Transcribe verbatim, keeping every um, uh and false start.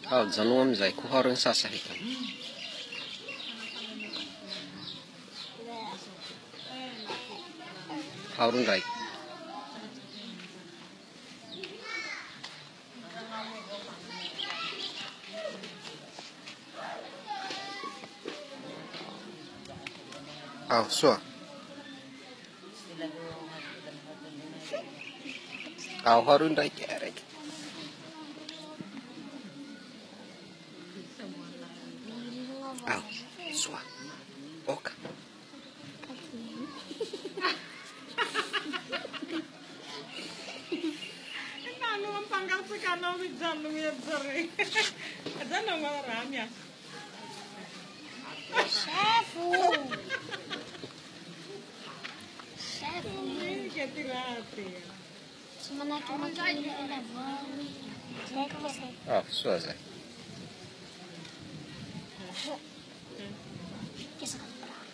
Ah, zanou amizay kohariny sasay. Haron raiky. Ah, soa. Ah, haron raiky raiky. Ah, soa. Oka. Ano ang panggal sa kanaw with John Lumiad Zare? Adan ang marami ah. Chefu! Chefu! Hindi ka tirate. Semana que maquilha ainda vamos. Vai com você. Ah, soa zay. Que essa cara.